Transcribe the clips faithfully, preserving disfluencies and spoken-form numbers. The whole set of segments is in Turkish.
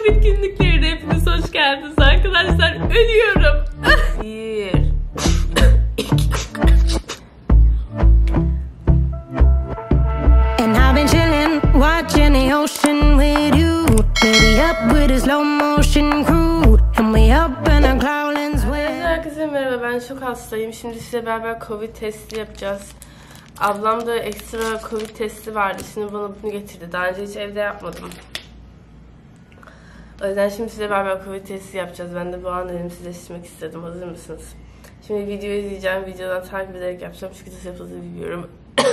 Covid günlüklerine hepiniz hoş geldiniz arkadaşlar. Ölüyorum. Bir. And I've been chilling, watching the ocean with you. Baby up with a slow motion crew. And we up in our clouds with... Herkese merhaba, ben çok hastayım. Şimdi size beraber Covid testi yapacağız. Ablam da ekstra Covid testi vardı. Şimdi bana bunu getirdi. Daha önce hiç evde yapmadım. O yüzden şimdi size beraber Covid testi yapacağız. Ben de bu an elimsizleştirmek istedim. Hazır mısınız? Şimdi videoyu izleyeceğim. Videodan takip ederek yapacağım. Çünkü nasıl yapıldığını bilmiyorum.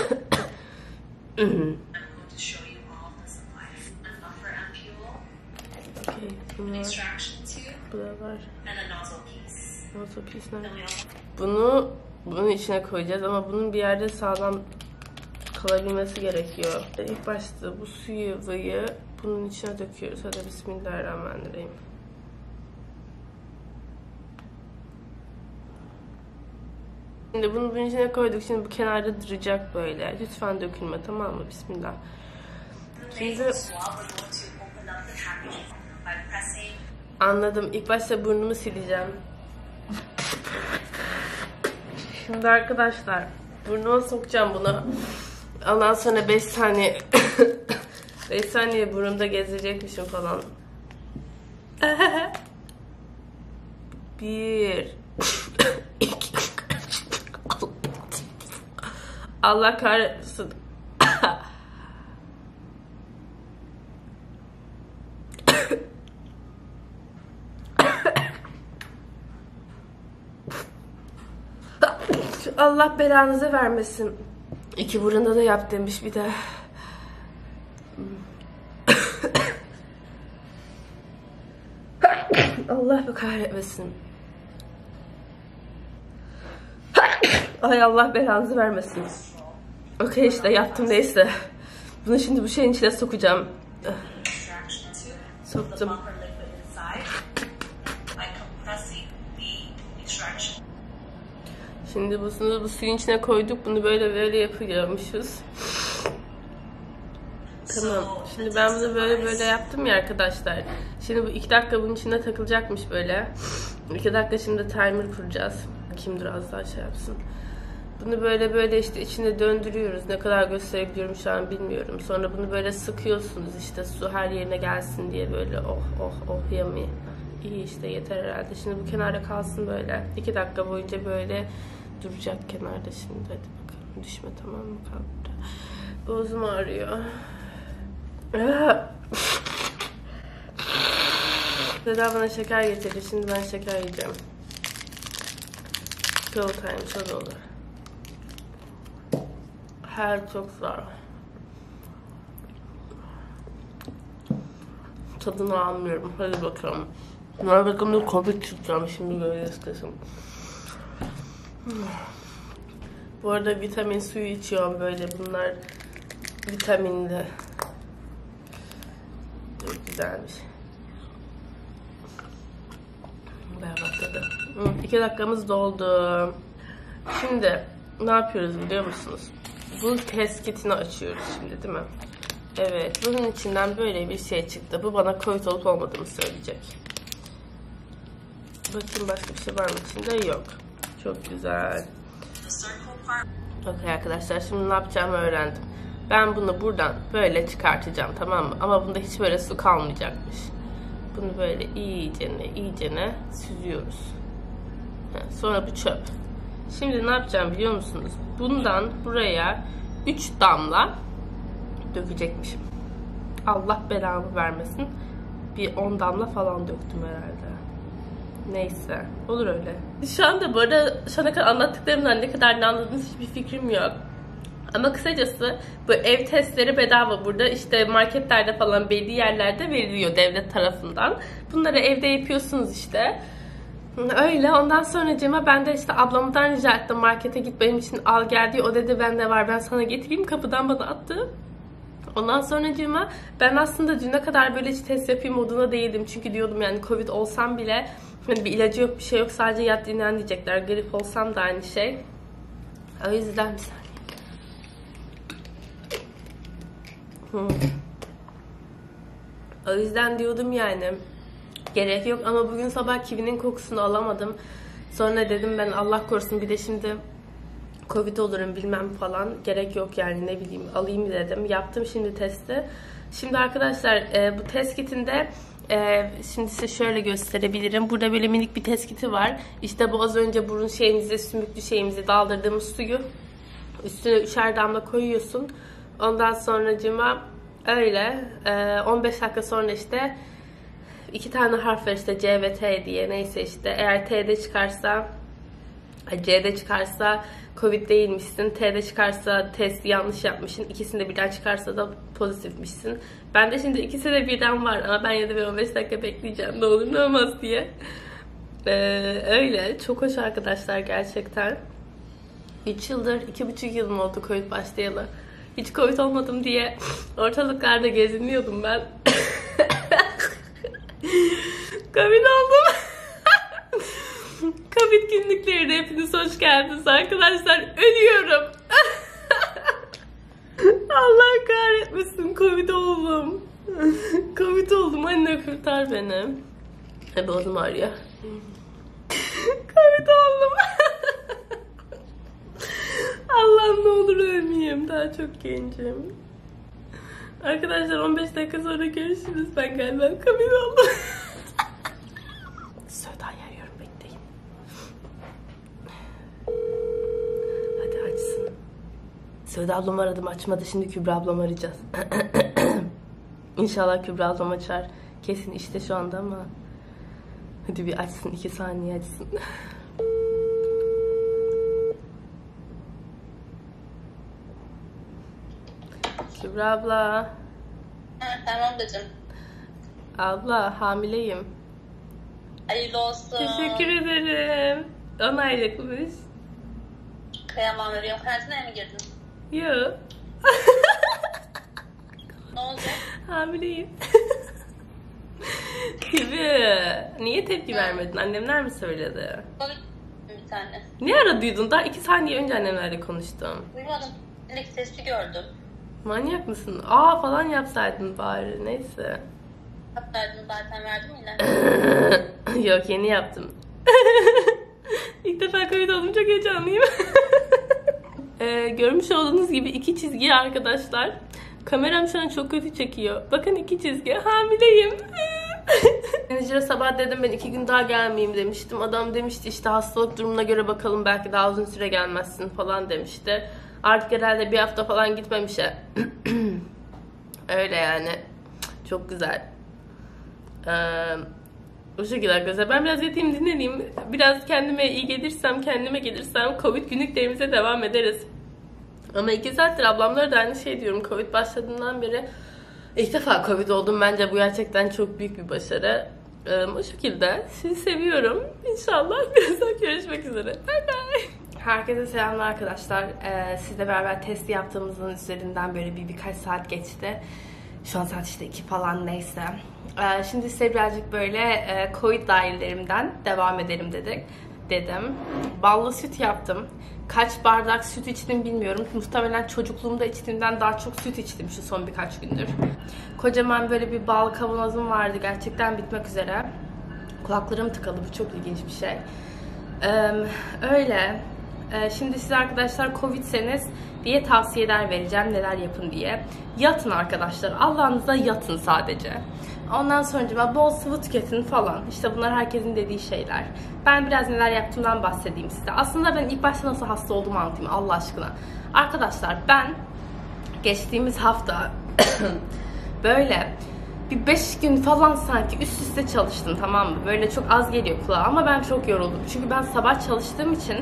Okay, bunu var. Nozzle piece nerede? Bunu bunun içine koyacağız ama bunun bir yerde sağlam kalabilmesi gerekiyor. İlk başta bu suyu bunun içine döküyoruz. Hadi bismillahirrahmanirrahim. Şimdi bunu bunun içine koyduk. Şimdi bu kenarda duracak böyle. Lütfen dökülme, tamam mı? Bismillah. Şimdi anladım. İlk başta burnumu sileceğim. Şimdi arkadaşlar burnuma sokacağım bunu. Ondan sonra beş saniye beş saniye burnumda gezecekmişim falan. Bir Allah kahretsin. Allah belanızı vermesin. İki burunda da yap demiş bir de. Allah be kahretmesin. Ay Allah belanızı vermesin. Okey işte yaptım, neyse. Bunu şimdi bu şeyin içine sokacağım. Soktum. Şimdi bunu bu suyun içine koyduk. Bunu böyle böyle yapıyormuşuz. Tamam. Şimdi ben bunu böyle böyle yaptım ya arkadaşlar. Şimdi bu iki dakika bunun içinde takılacakmış böyle. iki dakika şimdi timer kuracağız. Kimdir az daha şey yapsın. Bunu böyle böyle işte içinde döndürüyoruz. Ne kadar gösterebiliyorum şu an bilmiyorum. Sonra bunu böyle sıkıyorsunuz işte su her yerine gelsin diye böyle oh oh oh yummy. İyi işte yeter herhalde. Şimdi bu kenarda kalsın böyle. iki dakika boyunca böyle duracak kenarda şimdi. Hadi bakalım düşme, tamam mı? Kaldı. Boğazım ağrıyor. Deda bana şeker getirdi. Şimdi ben şeker yiyeceğim. Go time çok olur. Her çok zor. Tadını almıyorum. Hadi bakalım. Hadi bakalım da Covid tutacağım. Şimdi göreceğiz kızım. Bu arada vitamin suyu içiyorum böyle. Bunlar vitaminli. Çok güzelmiş. Berbat tadı. İki dakikamız doldu. Şimdi ne yapıyoruz biliyor musunuz? Bu test kitini açıyoruz şimdi, değil mi? Evet, bunun içinden böyle bir şey çıktı. Bu bana Covid olup olmadığını söyleyecek. Bakayım başka bir şey var mı içinde? Yok. Çok güzel. Okey arkadaşlar, şimdi ne yapacağımı öğrendim. Ben bunu buradan böyle çıkartacağım, tamam mı? Ama bunda hiç böyle su kalmayacakmış. Bunu böyle iyicene iyicene süzüyoruz. Sonra bu çöp. Şimdi ne yapacağım biliyor musunuz? Bundan buraya üç damla dökecekmişim. Allah belamı vermesin. Bir on damla falan döktüm herhalde. Neyse. Olur öyle. Şu anda bu arada şu ana kadar anlattıklarımdan ne kadar ne anladığınız hiçbir fikrim yok. Ama kısacası bu ev testleri bedava burada. İşte marketlerde falan belli yerlerde veriliyor devlet tarafından. Bunları evde yapıyorsunuz işte. Öyle. Ondan sonracığıma ben de işte ablamdan rica ettim markete git benim için al gel diye. O dedi bende var ben sana getireyim, kapıdan bana attı. Ondan sonracığıma ben aslında düne kadar böyle hiç test yapayım moduna değildim. Çünkü diyordum yani Covid olsam bile hani bir ilacı yok bir şey yok sadece yat dinlen diyecekler. Grip olsam da aynı şey. O yüzden bir saniye. Hmm. O yüzden diyordum yani gerek yok, ama bugün sabah kivinin kokusunu alamadım. Sonra dedim ben Allah korusun bir de şimdi Covid olurum bilmem falan, gerek yok yani, ne bileyim alayım dedim. Yaptım şimdi testi. Şimdi arkadaşlar e, bu test kitinde e, şimdi size şöyle gösterebilirim. Burada böyle minik bir test kiti var. İşte bu az önce burun şeyimize, sümüklü şeyimizi daldırdığımız suyu üstüne üçer damla koyuyorsun. Ondan sonracığıma öyle e, on beş dakika sonra işte iki tane harf var işte C ve T diye, neyse işte eğer T'de çıkarsa, C'de çıkarsa Covid değilmişsin, T'de çıkarsa testi yanlış yapmışsın, ikisinde birden çıkarsa da pozitifmişsin. Ben de şimdi ikisi de birden var ama ben yine de bir on beş dakika bekleyeceğim, ne olur ne olmaz diye. Ee, öyle çok hoş arkadaşlar gerçekten. üç yıldır, iki buçuk yıl mı oldu Covid başlayalı? Hiç Covid olmadım diye ortalıklarda geziniyordum ben. Covid oldum. Covid günlüklerine hepiniz hoş geldiniz arkadaşlar. Ölüyorum. Allah kahretmesin, Covid oldum. Covid oldum, anne kurtar beni. Hadi oğlum arıyor. Covid oldum. Allah'ım ne olur ölmeyeyim, daha çok gencim. Arkadaşlar on beş dakika sonra görüşürüz. Ben galiba Covid oldum. Söğütay arıyorum, bekleyin. Hadi açsın. Söğüt ablam aradım, açmadı. Şimdi Kübra ablam arayacağız. İnşallah Kübra ablam açar. Kesin işte şu anda ama. Hadi bir açsın, iki saniye açsın. Kübra abla. Ha, tamam dedim. Abla hamileyim. Hayırlı olsun. Teşekkür ederim. on aylıkmış. Kıyamam, veriyorum. Karantinaya mı girdin? Yok. Ne olacak? Hamileyim. Gibi. Niye tepki vermedin? Annemler mi söyledi? Covid bir tane. Ne ara duydun? Daha iki saniye önce annemlerle konuştum. Duymadım. Direkt testi gördüm. Manyak mısın? Aa falan yapsaydın bari. Neyse. Verdim zaten, verdim yine. Yok, yeni yaptım. İlk defa Covid oldum, çok heyecanlıyım. ee, görmüş olduğunuz gibi iki çizgi arkadaşlar. Kameram şu an çok kötü çekiyor. Bakın iki çizgi. Hamileyim. Menajere sabah dedim ben iki gün daha gelmeyeyim demiştim. Adam demişti işte hastalık durumuna göre bakalım, belki daha uzun süre gelmezsin falan demişti. Artık herhalde bir hafta falan gitmemişe. Öyle yani. Çok güzel. Ee, o şekilde arkadaşlar. Ben biraz yatayım, dinleneyim. Biraz kendime iyi gelirsem, kendime gelirsem Covid günlüklerimize devam ederiz. Ama iki saattir ablamlara da aynı şey diyorum. Covid başladığından beri ilk defa Covid oldum. Bence bu gerçekten çok büyük bir başarı. Ee, o şekilde. Sizi seviyorum. İnşallah birazdan görüşmek üzere. Bye bye. Herkese selamlar arkadaşlar. Ee, sizle beraber testi yaptığımızın üzerinden böyle bir birkaç saat geçti. Şu an saat işte iki falan, neyse. Ee, şimdi size birazcık böyle e, Covid dahillerimden devam edelim dedik. Dedim. Ballı süt yaptım. Kaç bardak süt içtim bilmiyorum. Muhtemelen çocukluğumda içtiğimden daha çok süt içtim şu son birkaç gündür. Kocaman böyle bir bal kavanozum vardı. Gerçekten bitmek üzere. Kulaklarım tıkalı. Bu çok ilginç bir şey. Ee, öyle. Ee, şimdi size arkadaşlar Covid'seniz diye tavsiyeler vereceğim. Neler yapın diye. Yatın arkadaşlar. Allah'ınıza yatın sadece. Ondan sonra bol sıvı tüketin falan. İşte bunlar herkesin dediği şeyler. Ben biraz neler yaptığımdan bahsedeyim size. Aslında ben ilk başta nasıl hasta olduğumu anlatayım Allah aşkına. Arkadaşlar ben geçtiğimiz hafta böyle bir beş gün falan sanki üst üste çalıştım, tamam mı? Böyle çok az geliyor kulağa ama ben çok yoruldum. Çünkü ben sabah çalıştığım için,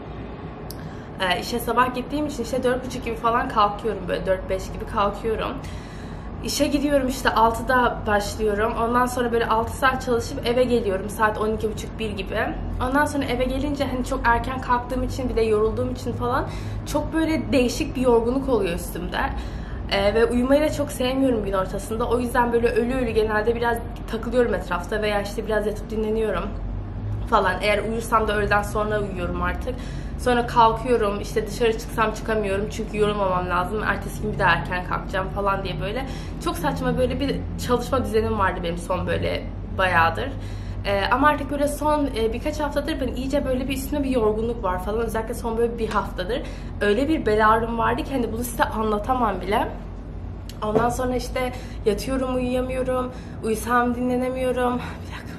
e, işe sabah gittiğim için işte dört buçuk gibi falan kalkıyorum, böyle dört beş gibi kalkıyorum. İşe gidiyorum işte altıda başlıyorum. Ondan sonra böyle altı saat çalışıp eve geliyorum saat on iki buçuk bir gibi. Ondan sonra eve gelince hani çok erken kalktığım için bir de yorulduğum için falan çok böyle değişik bir yorgunluk oluyor üstümde. Ee, ve uyumayı da çok sevmiyorum gün ortasında. O yüzden böyle ölü ölü genelde biraz takılıyorum etrafta veya işte biraz yatıp dinleniyorum falan. Eğer uyursam da öğleden sonra uyuyorum artık. Sonra kalkıyorum, işte dışarı çıksam çıkamıyorum çünkü yorulmamam lazım. Ertesi gün bir daha erken kalkacağım falan diye böyle. Çok saçma böyle bir çalışma düzenim vardı benim son böyle bayağıdır. Ee, ama artık böyle son e, birkaç haftadır ben iyice böyle bir üstüne bir yorgunluk var falan. Özellikle son böyle bir haftadır. Öyle bir bel ağrım vardı ki hani bunu size anlatamam bile. Ondan sonra işte yatıyorum, uyuyamıyorum. Uyusam dinlenemiyorum. Bir dakika.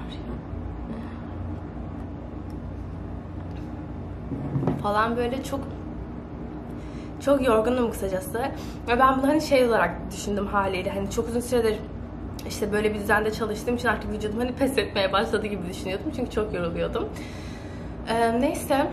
Falan böyle çok çok yorgunum kısacası. Ve ben bunu hani şey olarak düşündüm haliyle. Hani çok uzun süredir işte böyle bir düzende çalıştığım için artık vücudum hani pes etmeye başladı gibi düşünüyordum. Çünkü çok yoruluyordum. Ee, neyse.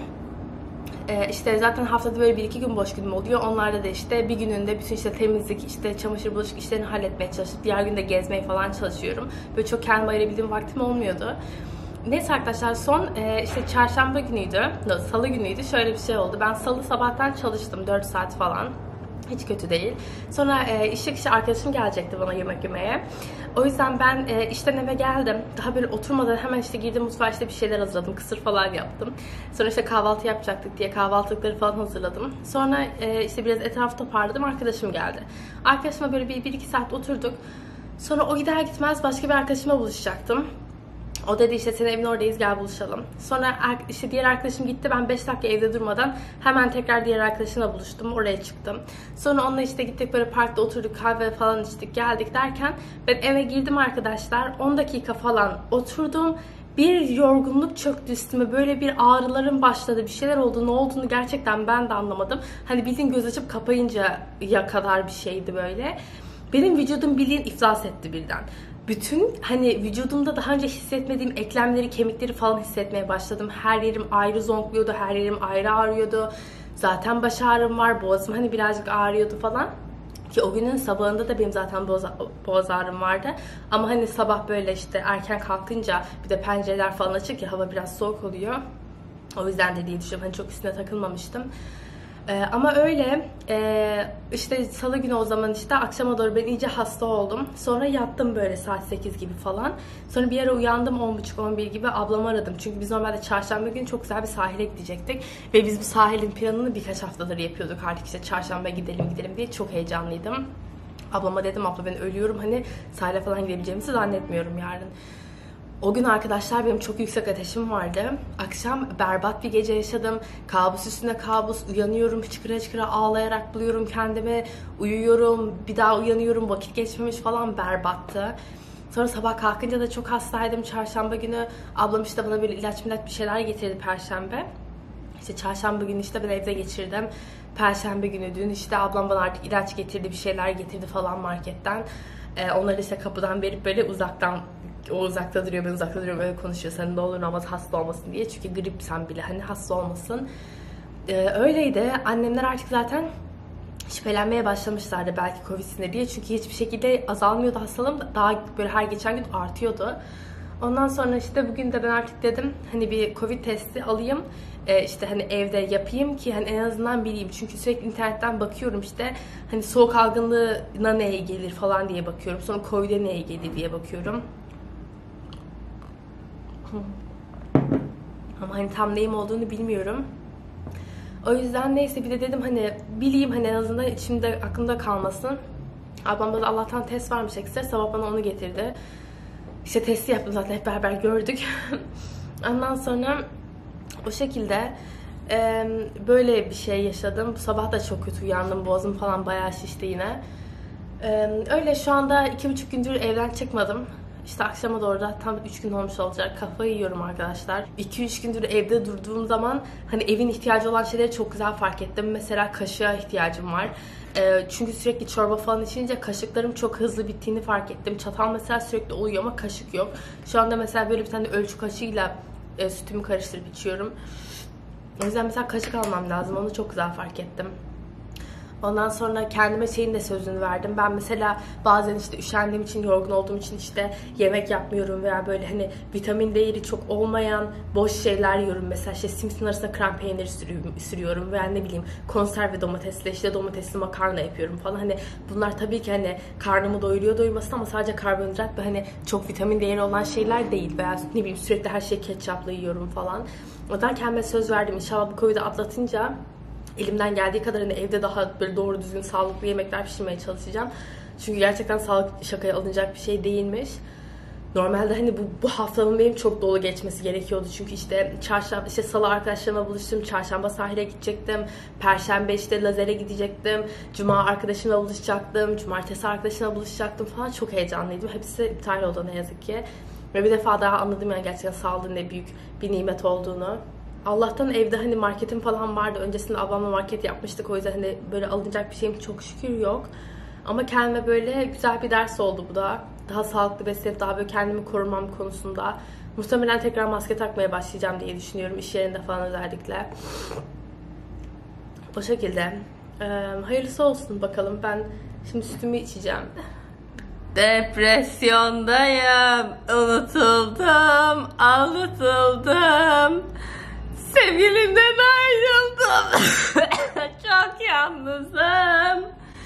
Ee, işte zaten haftada böyle bir iki gün boş günüm oluyor. Onlarda da işte bir gününde bütün işte temizlik, işte çamaşır, bulaşık işlerini halletmeye çalışıp diğer günde gezmeye falan çalışıyorum. Böyle çok kendime ayırabildiğim vaktim olmuyordu. Neyse arkadaşlar son e, işte çarşamba günüydü, no, salı günüydü. Şöyle bir şey oldu. Ben salı sabahtan çalıştım dört saat falan. Hiç kötü değil. Sonra e, işe kişi arkadaşım gelecekti bana yemek yemeye. O yüzden ben e, işten eve geldim. Daha böyle oturmadan hemen işte girdim mutfağa, işte bir şeyler hazırladım. Kısır falan yaptım. Sonra işte kahvaltı yapacaktık diye kahvaltılıkları falan hazırladım. Sonra e, işte biraz etrafı toparladım. Arkadaşım geldi. Arkadaşıma böyle bir, bir iki saat oturduk. Sonra o gider gitmez başka bir arkadaşıma buluşacaktım. O dedi işte senin evin oradayız, gel buluşalım. Sonra işte diğer arkadaşım gitti, ben beş dakika evde durmadan hemen tekrar diğer arkadaşımla buluştum, oraya çıktım. Sonra onunla işte gittik böyle parkta oturduk, kahve falan içtik, geldik derken ben eve girdim arkadaşlar, on dakika falan oturdum. Bir yorgunluk çöktü üstüme, böyle bir ağrılarım başladı, bir şeyler oldu, ne olduğunu gerçekten ben de anlamadım. Hani bildiğin göz açıp kapayıncaya kadar bir şeydi böyle. Benim vücudum bildiğin iflas etti birden. Bütün hani vücudumda daha önce hissetmediğim eklemleri, kemikleri falan hissetmeye başladım. Her yerim ayrı zonkluyordu, her yerim ayrı ağrıyordu. Zaten baş ağrım var, boğazım hani birazcık ağrıyordu falan. Ki o günün sabahında da benim zaten boğaz, boğaz ağrım vardı. Ama hani sabah böyle işte erken kalkınca bir de pencereler falan açık ya, hava biraz soğuk oluyor. O yüzden de diye düşünüyorum. Hani çok üstüne takılmamıştım. Ee, ama öyle e, işte salı günü o zaman işte akşama doğru ben iyice hasta oldum. Sonra yattım böyle saat sekiz gibi falan. Sonra bir ara uyandım on buçuk on bir gibi, ablamı aradım. Çünkü biz normalde çarşamba günü çok güzel bir sahile gidecektik. Ve biz bu sahilin planını birkaç haftadır yapıyorduk artık, işte çarşamba gidelim gidelim diye çok heyecanlıydım. Ablama dedim, abla ben ölüyorum, hani sahile falan gidebileceğimizi zannetmiyorum yarın. O gün arkadaşlar benim çok yüksek ateşim vardı. Akşam berbat bir gece yaşadım. Kabus üstüne kabus. Uyanıyorum, hıçkıra hıçkıra ağlayarak buluyorum kendimi. Uyuyorum, bir daha uyanıyorum. Vakit geçmemiş falan, berbattı. Sonra sabah kalkınca da çok hastaydım çarşamba günü. Ablam işte bana böyle ilaç milaç bir şeyler getirdi perşembe. İşte çarşamba günü işte ben evde geçirdim. Perşembe günü dün işte ablam bana artık ilaç getirdi, bir şeyler getirdi falan marketten. Ee, onları işte kapıdan verip böyle uzaktan, o uzakta duruyor, ben uzakta duruyorum, öyle konuşuyor. Sen ne olur ama hasta olmasın diye. Çünkü grip sen bile hani hasta olmasın. Ee, öyleydi. Annemler artık zaten şüphelenmeye başlamışlardı belki Covid'sinde diye. Çünkü hiçbir şekilde azalmıyordu hastalığım. Daha böyle her geçen gün artıyordu. Ondan sonra işte bugün de ben artık dedim hani bir Covid testi alayım. Ee, işte hani evde yapayım ki hani en azından bileyim. Çünkü sürekli internetten bakıyorum işte hani soğuk algınlığına neye gelir falan diye bakıyorum. Sonra Covid'e neye gelir diye bakıyorum. Ama hani tam neyim olduğunu bilmiyorum. O yüzden neyse bir de dedim hani bileyim, hani en azından içimde aklımda kalmasın. Ablamda da Allah'tan test varmış ekstra, sabah bana onu getirdi. İşte testi yaptım zaten, hep beraber gördük. Ondan sonra o şekilde e, böyle bir şey yaşadım. Bu sabah da çok kötü uyandım, boğazım falan bayağı şişti yine. E, öyle şu anda iki buçuk gündür evden çıkmadım. İşte akşama doğru da tam üç gün olmuş olacak. Kafayı yiyorum arkadaşlar. iki üç gündür evde durduğum zaman hani evin ihtiyacı olan şeyleri çok güzel fark ettim. Mesela kaşığa ihtiyacım var. E, çünkü sürekli çorba falan içince kaşıklarım çok hızlı bittiğini fark ettim. Çatal mesela sürekli oluyor ama kaşık yok. Şu anda mesela böyle bir tane ölçü kaşığıyla e, sütümü karıştırıp içiyorum. O yüzden mesela kaşık almam lazım. Onu çok güzel fark ettim. Ondan sonra kendime şeyin de sözünü verdim. Ben mesela bazen işte üşendiğim için, yorgun olduğum için işte yemek yapmıyorum veya böyle hani vitamin değeri çok olmayan boş şeyler yiyorum. Mesela işte simsin arasına krem peyniri sürüyorum veya ne bileyim konserve domatesle işte domatesli makarna yapıyorum falan. Hani bunlar tabii ki hani karnımı doyuruyor doymasın ama sadece karbonhidrat ve hani çok vitamin değeri olan şeyler değil. Veya ne bileyim sürekli her şeyi ketçapla yiyorum falan. O yüzden kendime söz verdim. İnşallah bu Covid'i atlatınca elimden geldiği kadar hani evde daha böyle doğru düzgün sağlıklı yemekler pişirmeye çalışacağım. Çünkü gerçekten sağlık şakaya alınacak bir şey değilmiş. Normalde hani bu, bu haftanın benim çok dolu geçmesi gerekiyordu. Çünkü işte çarşamba, işte salı arkadaşlarıma buluştum. Çarşamba sahile gidecektim. Perşembe işte lazere gidecektim. Cuma arkadaşımla buluşacaktım. Cumartesi arkadaşımla buluşacaktım falan. Çok heyecanlıydım. Hepsi iptal oldu ne yazık ki. Ve bir defa daha anladım yani gerçekten sağlığın ne büyük bir nimet olduğunu. Allah'tan evde hani marketim falan vardı. Öncesinde ablamla market yapmıştık. O yüzden hani böyle alınacak bir şeyim çok şükür yok. Ama kendime böyle güzel bir ders oldu bu da. Daha sağlıklı beslenip daha böyle kendimi korumam konusunda. Muhtemelen tekrar maske takmaya başlayacağım diye düşünüyorum. İş yerinde falan özellikle. O şekilde. Ee, hayırlısı olsun bakalım. Ben şimdi sütümü içeceğim. Depresyondayım. Unutuldum. Aldatıldım. Sevgilimden ayrıldım. Çok yalnızım.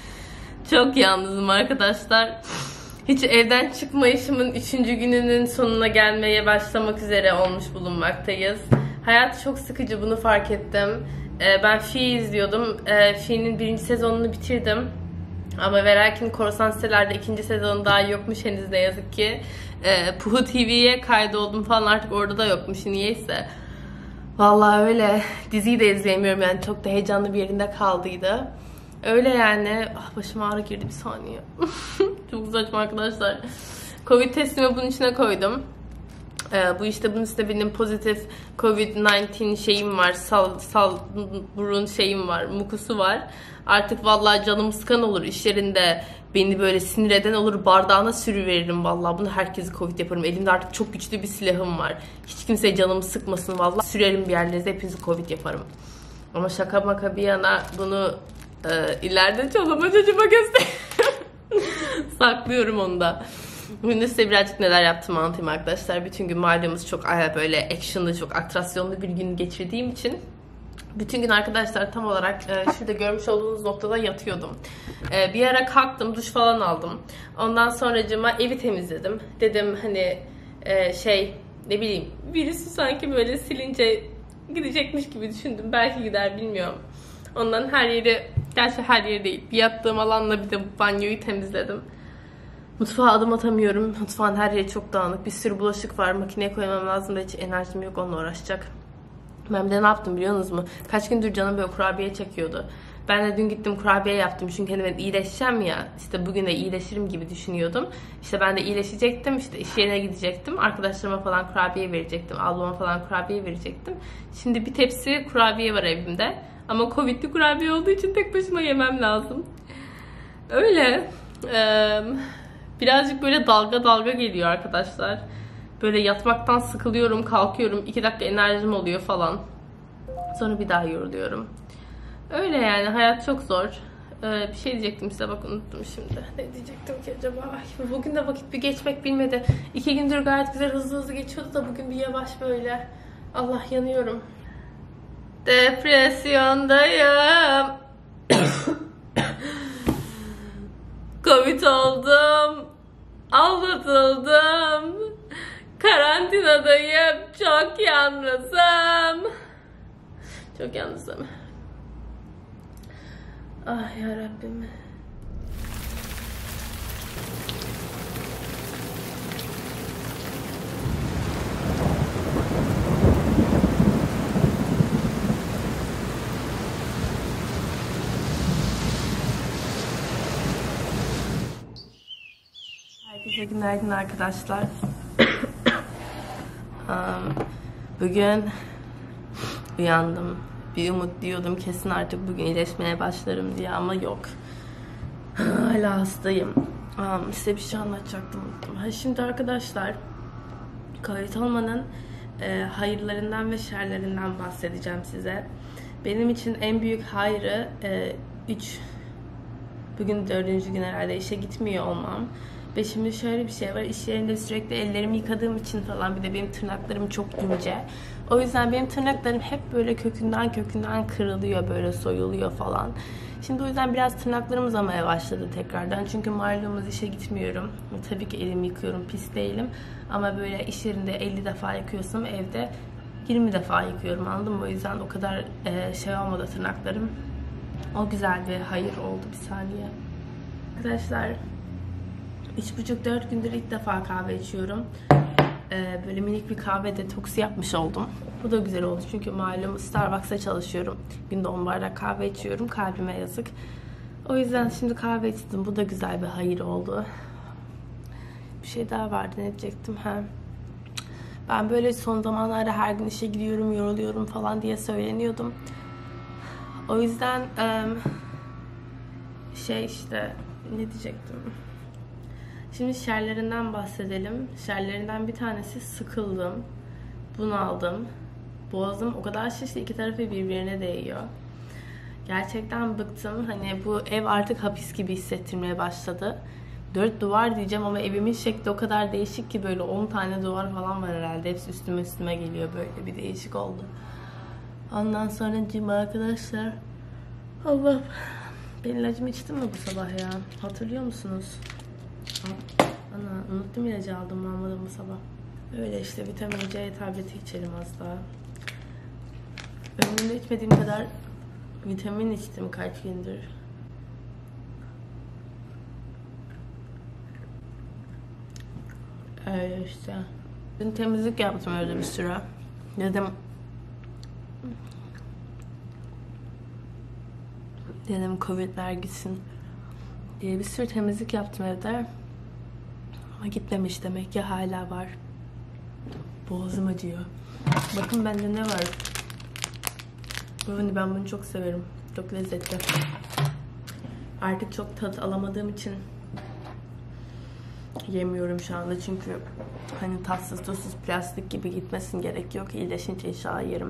Çok yalnızım arkadaşlar. Hiç evden çıkmayışımın üçüncü gününün sonuna gelmeye başlamak üzere olmuş bulunmaktayız. Hayat çok sıkıcı, bunu fark ettim. Ee, ben Fi izliyordum. Ee, Fi'nin birinci sezonunu bitirdim. Ama ve lakin korsan sitelerde ikinci sezonu daha yokmuş henüz ne yazık ki. Ee, Puhu T V'ye kaydoldum falan, artık orada da yokmuş niyeyse. Vallahi öyle. Diziyi de izleyemiyorum yani, çok da heyecanlı bir yerinde kaldıydı. Öyle yani. Ah, başıma ağrı girdi bir saniye. Çok saçma arkadaşlar. Covid testimi bunun içine koydum. Ee, bu işte bunun üstünde benim pozitif Covid on dokuz şeyim var. Sal, sal burun şeyim var. Mukusu var. Artık vallahi canım sıkan olur iş yerinde. Beni böyle sinir eden olur. Bardağına sürüveririm vallahi. Bunu herkesi Covid yaparım. Elimde artık çok güçlü bir silahım var. Hiç kimseye canımı sıkmasın vallahi. Sürerim bir yerlerinize, hepinizi Covid yaparım. Ama şaka maka bir yana bunu e, ileride çoluğuma çocuğuma gösteriyorum. Saklıyorum onu da. Bugün size birazcık neler yaptım anlatayım arkadaşlar. Bütün gün malumunuz çok böyle actionlı, çok atrasyonlu bir gün geçirdiğim için bütün gün arkadaşlar tam olarak e, şurada görmüş olduğunuz noktada yatıyordum. E, bir ara kalktım, duş falan aldım. Ondan sonracığıma evi temizledim. Dedim hani e, şey ne bileyim virüsü sanki böyle silince gidecekmiş gibi düşündüm. Belki gider, bilmiyorum. Ondan her yeri, gerçi her yeri değil, bir yattığım alanla bir de banyoyu temizledim. Mutfağa adım atamıyorum. Mutfağın her yeri çok dağınık. Bir sürü bulaşık var. Makineye koymam lazım da hiç enerjim yok onunla uğraşacak. Ben bir de ne yaptım biliyor musunuz mu? Kaç gündür canım böyle kurabiye çekiyordu. Ben de dün gittim kurabiye yaptım. Çünkü hani ben iyileşeceğim ya. İşte bugün de iyileşirim gibi düşünüyordum. İşte ben de iyileşecektim. İşte iş yerine gidecektim. Arkadaşlarıma falan kurabiye verecektim. Ablama falan kurabiye verecektim. Şimdi bir tepsi kurabiye var evimde. Ama Covid'li kurabiye olduğu için tek başıma yemem lazım. Öyle. Eee... Birazcık böyle dalga dalga geliyor arkadaşlar. Böyle yatmaktan sıkılıyorum, kalkıyorum. iki dakika enerjim oluyor falan. Sonra bir daha yoruluyorum. Öyle yani, hayat çok zor. Ee, bir şey diyecektim size, bak unuttum şimdi. Ne diyecektim ki acaba? Ay, bugün de vakit bir geçmek bilmedi. İki gündür gayet güzel hızlı hızlı geçiyordu da bugün bir yavaş böyle. Allah, yanıyorum. Depresyondayım. Covid oldum. Aldatıldım. Karantinadayım. Çok yalnızım. Çok yalnızım. Ah yarabbim. Herkese günaydın arkadaşlar. Bugün uyandım. Bir umut diyordum kesin artık bugün iyileşmeye başlarım diye, ama yok. Hala hastayım. Size bir şey anlatacaktım, unuttum. Ha, şimdi arkadaşlar, Covid olmanın e, hayırlarından ve şerlerinden bahsedeceğim size. Benim için en büyük hayrı üç Bugün dördüncü gün herhalde işe gitmiyor olmam. Ve şimdi şöyle bir şey var. İş yerinde sürekli ellerimi yıkadığım için falan, bir de benim tırnaklarım çok ince. O yüzden benim tırnaklarım hep böyle kökünden kökünden kırılıyor, böyle soyuluyor falan. Şimdi o yüzden biraz tırnaklarım uzamaya başladı tekrardan. Çünkü malumunuz işe gitmiyorum. Tabii ki elimi yıkıyorum, pis değilim. Ama böyle iş yerinde elli defa yıkıyorsam evde yirmi defa yıkıyorum, anladın mı? O yüzden o kadar e, şey olmadı tırnaklarım. O güzel bir hayır oldu. Bir saniye. Arkadaşlar, üç buçuk dört gündür ilk defa kahve içiyorum. Ee, böyle minik bir kahve detoksu yapmış oldum. Bu da güzel oldu çünkü malum Starbucks'ta çalışıyorum. Günde on bardak kahve içiyorum. Kalbime yazık. O yüzden şimdi kahve içtim. Bu da güzel bir hayır oldu. Bir şey daha vardı, ne diyecektim? Ha. Ben böyle son zamanlarda her gün işe gidiyorum, yoruluyorum falan diye söyleniyordum. O yüzden şey işte ne diyecektim? Şimdi şerlerinden bahsedelim. Şerlerinden bir tanesi sıkıldım, bunaldım. Boğazım o kadar şişti, iki tarafı birbirine değiyor. Gerçekten bıktım. Hani bu ev artık hapis gibi hissettirmeye başladı. Dört duvar diyeceğim ama evimin şekli o kadar değişik ki, böyle on tane duvar falan var herhalde. Hepsi üstüme üstüme geliyor, böyle bir değişik oldu. Ondan sonra cima arkadaşlar. Allah. Ben ilacımı içtim mi bu sabah ya? Hatırlıyor musunuz? Ana, unuttum, ilacı aldım almadım bu sabah. Öyle işte, vitamin C tableti içelim az daha. Ömrümde içmediğim kadar vitamin içtim kaç gündür. Öyle işte. Dün temizlik yaptım öyle bir süre. Dedim Dedim Covid'ler gitsin diye bir sürü temizlik yaptım evde. Ama gitmemiş demek ki, hala var. Boğazım acıyor. Bakın bende ne var. Ben bunu çok severim. Çok lezzetli. Artık çok tat alamadığım için yemiyorum şu anda. Çünkü hani tatsız tuzsuz plastik gibi gitmesin, gerek yok. İyileşince inşallah yerim.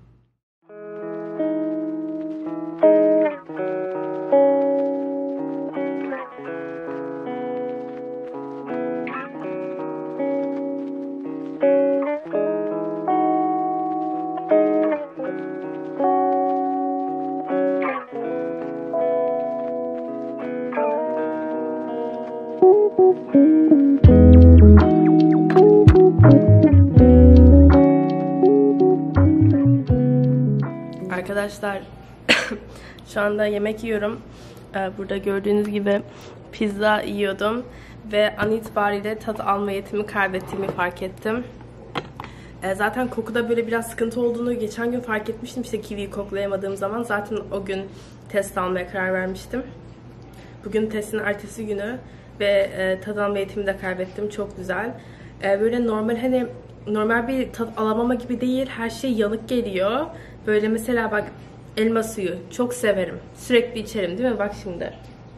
Arkadaşlar şu anda yemek yiyorum. Burada gördüğünüz gibi pizza yiyordum ve an itibariyle tat alma yetimi kaybettiğimi fark ettim. Zaten kokuda böyle biraz sıkıntı olduğunu geçen gün fark etmiştim. İşte kiwiyi koklayamadığım zaman zaten o gün test almaya karar vermiştim. Bugün testin ertesi günü ve tat alma yetimi de kaybettim. Çok güzel. Böyle normal, hani normal bir tat alamama gibi değil. Her şey yanık geliyor. Böyle mesela bak, elma suyu çok severim. Sürekli içerim değil mi? Bak şimdi.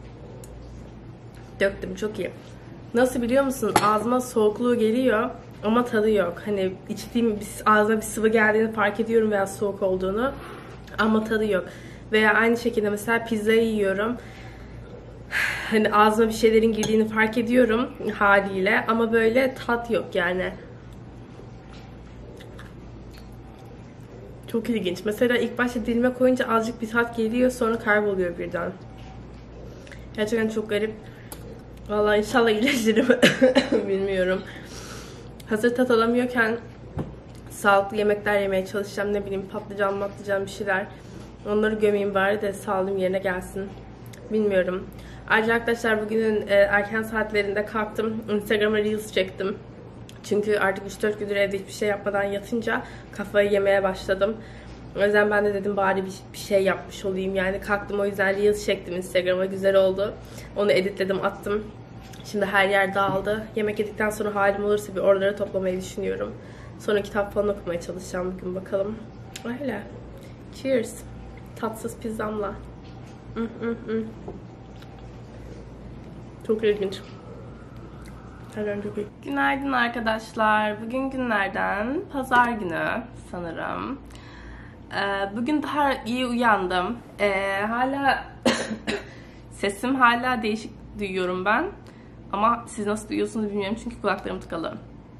Döktüm, çok iyi. Nasıl biliyor musun? Ağzıma soğukluğu geliyor ama tadı yok. Hani içtiğim ağzıma bir sıvı geldiğini fark ediyorum veya soğuk olduğunu ama tadı yok. Veya aynı şekilde mesela pizzayı yiyorum. Hani ağzıma bir şeylerin girdiğini fark ediyorum haliyle ama böyle tat yok yani. Çok ilginç. Mesela ilk başta dilime koyunca azıcık bir tat geliyor, sonra kayboluyor birden. Gerçekten çok garip. Vallahi inşallah iyileşirim. Bilmiyorum. Hazır tat alamıyorken sağlıklı yemekler yemeye çalışacağım. Ne bileyim, patlıcan patlıcan bir şeyler. Onları gömeyim bari de sağlığım yerine gelsin. Bilmiyorum. Ayrıca arkadaşlar bugünün erken saatlerinde kalktım. Instagram'a Reels çektim. Çünkü artık üç dört gündür evde hiçbir şey yapmadan yatınca kafayı yemeye başladım. O yüzden ben de dedim bari bir şey yapmış olayım. Yani kalktım, o yüzden Reels çektim Instagram'a. Güzel oldu. Onu editledim, attım. Şimdi her yer dağıldı. Yemek yedikten sonra halim olursa bir oraları toplamayı düşünüyorum. Sonra kitap falan okumaya çalışacağım bugün, bakalım. Öyle. Cheers. Tatsız pizzamla. Mm, mm, mm. Çok ilginç. Günaydın arkadaşlar. Bugün günlerden pazar günü sanırım. Ee, bugün daha iyi uyandım. Ee, hala Sesim hala değişik duyuyorum ben. Ama siz nasıl duyuyorsunuz bilmiyorum çünkü kulaklarım tıkalı.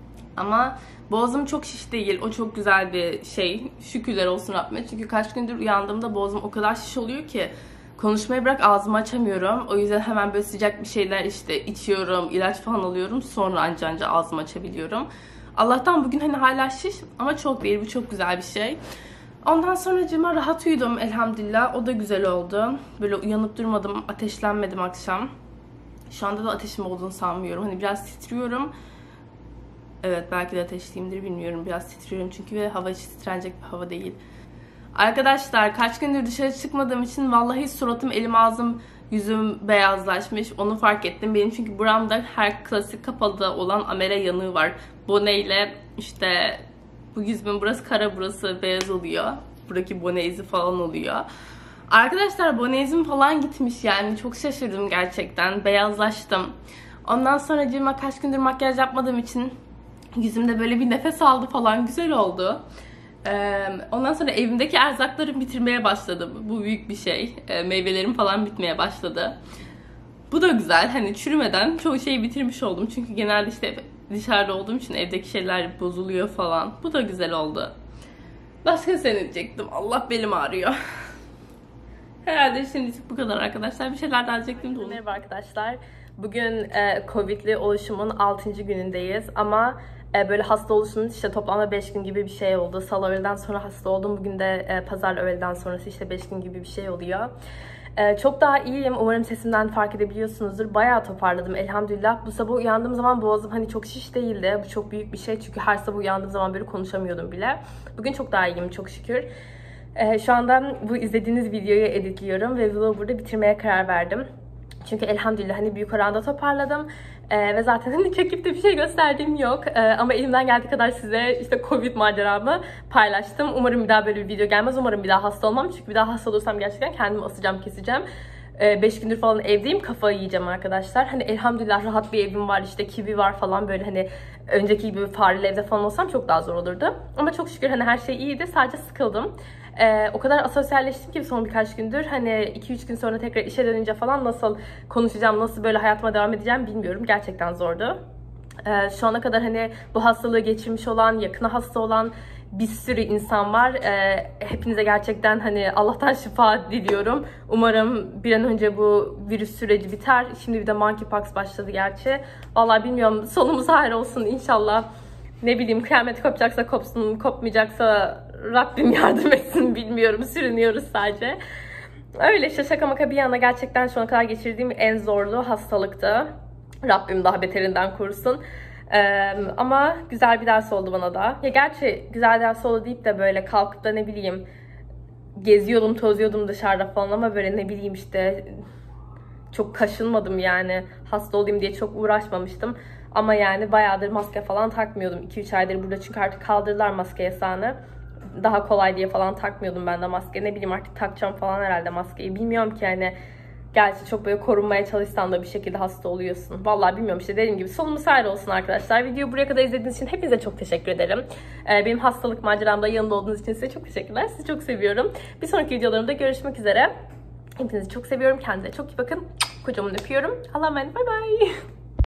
Ama boğazım çok şiş değil. O çok güzel bir şey. Şükürler olsun Rabbime. Çünkü kaç gündür uyandığımda boğazım o kadar şiş oluyor ki konuşmayı bırak ağzımı açamıyorum. O yüzden hemen böyle sıcak bir şeyler işte içiyorum, ilaç falan alıyorum. Sonra anca anca ağzımı açabiliyorum. Allah'tan bugün hani hala şiş ama çok değil. Bu çok güzel bir şey. Ondan sonra cima rahat uyudum elhamdülillah. O da güzel oldu. Böyle uyanıp durmadım, ateşlenmedim akşam. Şu anda da ateşim olduğunu sanmıyorum. Hani biraz titriyorum. Evet, belki de ateşliyimdir bilmiyorum. Biraz titriyorum çünkü ve hava hiç titrenecek bir hava değil. Arkadaşlar kaç gündür dışarı çıkmadığım için vallahi suratım, elim, ağzım, yüzüm beyazlaşmış. Onu fark ettim. Benim çünkü buramda her klasik kapalıda olan amele yanığı var. Boneyle işte bu yüzümün burası kara, burası beyaz oluyor. Buradaki bone izi falan oluyor. Arkadaşlar bone izim falan gitmiş yani. Çok şaşırdım gerçekten. Beyazlaştım. Ondan sonra cima kaç gündür makyaj yapmadığım için yüzümde böyle bir nefes aldı falan, güzel oldu. Ee, ondan sonra evimdeki erzaklarım bitirmeye başladı. Bu büyük bir şey. Ee, meyvelerim falan bitmeye başladı. Bu da güzel. Hani çürümeden çoğu şeyi bitirmiş oldum. Çünkü genelde işte dışarıda olduğum için evdeki şeyler bozuluyor falan. Bu da güzel oldu. Başka sen diyecektim. Allah belim ağrıyor. Herhalde şimdilik bu kadar arkadaşlar. Bir şeyler daha diyecektim de. Merhaba arkadaşlar. Bugün e, Covid'li oluşumun altıncı günündeyiz ama e, böyle hasta oluşumun işte toplamda beş gün gibi bir şey oldu. Salı öğleden sonra hasta oldum. Bugün de e, pazar öğleden sonrası işte beş gün gibi bir şey oluyor. E, çok daha iyiyim. Umarım sesimden fark edebiliyorsunuzdur. Bayağı toparladım elhamdülillah. Bu sabah uyandığım zaman boğazım hani çok şiş değildi. Bu çok büyük bir şey çünkü her sabah uyandığım zaman böyle konuşamıyordum bile. Bugün çok daha iyiyim çok şükür. E, şu anda bu izlediğiniz videoyu editliyorum ve vlogu burada bitirmeye karar verdim. Çünkü elhamdülillah hani büyük oranda toparladım. Ee, ve zaten hani çekip de bir şey gösterdiğim yok. Ee, ama elimden geldiği kadar size işte Covid maceramı paylaştım. Umarım bir daha böyle bir video gelmez. Umarım bir daha hasta olmam. Çünkü bir daha hasta olursam gerçekten kendimi asacağım, keseceğim. beş gündür falan evdeyim. Kafayı yiyeceğim arkadaşlar. Hani elhamdülillah rahat bir evim var. İşte kivi var falan böyle hani önceki gibi fareli evde falan olsam çok daha zor olurdu. Ama çok şükür hani her şey iyiydi. Sadece sıkıldım. Ee, o kadar asosyalleştim ki son birkaç gündür. Hani iki üç gün sonra tekrar işe dönünce falan nasıl konuşacağım, nasıl böyle hayatıma devam edeceğim bilmiyorum. Gerçekten zordu. Ee, şu ana kadar hani bu hastalığı geçirmiş olan, yakına hasta olan bir sürü insan var. Ee, hepinize gerçekten hani Allah'tan şifa diliyorum. Umarım bir an önce bu virüs süreci biter. Şimdi bir de monkeypox başladı gerçi. Vallahi bilmiyorum, sonumuz hayır olsun inşallah. Ne bileyim, kıyamet kopacaksa kopsun, kopmayacaksa Rabbim yardım etsin, bilmiyorum, sürünüyoruz sadece. Öyle işte, şaka maka bir yana gerçekten şu ana kadar geçirdiğim en zorlu hastalıktı. Rabbim daha beterinden korusun. Ee, ama güzel bir ders oldu bana da. Ya gerçi güzel ders oldu deyip de böyle kalkıp da ne bileyim geziyordum, tozuyordum dışarıda falan ama böyle ne bileyim işte çok kaşınmadım yani. Hasta olayım diye çok uğraşmamıştım. Ama yani bayağıdır maske falan takmıyordum. iki üç aydır burada çünkü artık kaldırdılar maske yasağını. Daha kolay diye falan takmıyordum ben de maske. Ne bileyim artık takacağım falan herhalde maskeyi. Bilmiyorum ki yani. Gerçi çok böyle korunmaya çalışsan da bir şekilde hasta oluyorsun. Vallahi bilmiyorum işte, dediğim gibi sonumuz hayır olsun arkadaşlar. Videoyu buraya kadar izlediğiniz için hepinize çok teşekkür ederim. Ee, benim hastalık maceramda yanında olduğunuz için size çok teşekkürler. Sizi çok seviyorum. Bir sonraki videolarımda görüşmek üzere. Hepinizi çok seviyorum. Kendinize çok iyi bakın. Kocaman öpüyorum. Allah'a emanet. Bay bay.